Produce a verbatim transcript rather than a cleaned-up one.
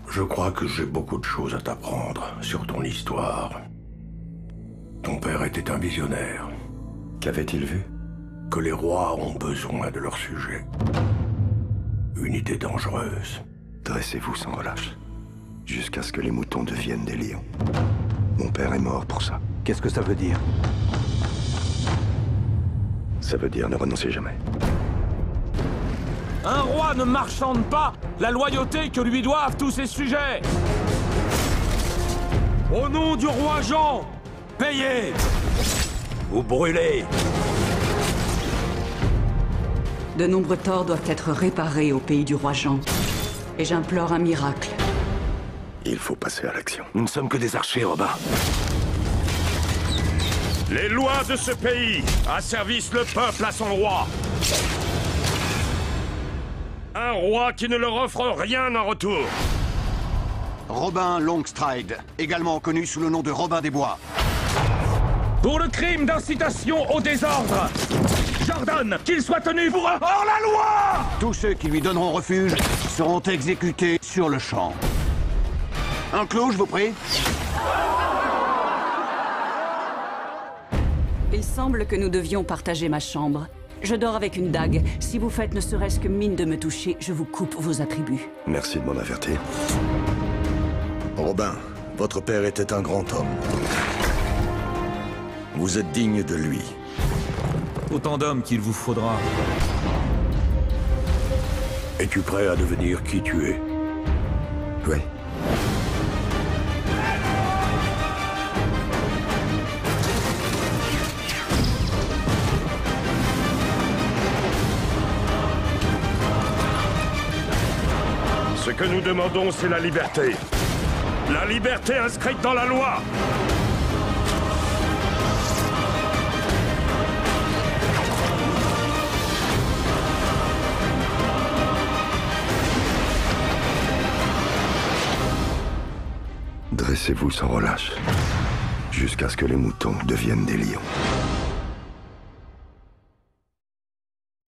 Je crois que j'ai beaucoup de choses à t'apprendre sur ton histoire. Ton père était un visionnaire. Qu'avait-il vu? Que les rois ont besoin de leur sujet. Une idée dangereuse. Dressez-vous sans relâche, jusqu'à ce que les moutons deviennent des lions. Mon père est mort pour ça. Qu'est-ce que ça veut dire? Ça veut dire ne renoncez jamais. Un roi ne marchande pas la loyauté que lui doivent tous ses sujets. Au nom du roi Jean, payez ou brûlez. De nombreux torts doivent être réparés au pays du roi Jean. Et j'implore un miracle. Il faut passer à l'action. Nous ne sommes que des archers, Robin. Les lois de ce pays asservissent le peuple à son roi. Un roi qui ne leur offre rien en retour. Robin Longstride, également connu sous le nom de Robin des Bois. Pour le crime d'incitation au désordre, j'ordonne qu'il soit tenu pour un hors-la-loi. Tous ceux qui lui donneront refuge seront exécutés sur le champ. Un clou, je vous prie. Il semble que nous devions partager ma chambre. Je dors avec une dague. Si vous faites ne serait-ce que mine de me toucher, je vous coupe vos attributs. Merci de m'en avertir. Robin, votre père était un grand homme. Vous êtes digne de lui. Autant d'hommes qu'il vous faudra. Es-tu prêt à devenir qui tu es? Oui. Ce que nous demandons, c'est la liberté. La liberté inscrite dans la loi. Dressez-vous sans relâche, jusqu'à ce que les moutons deviennent des lions.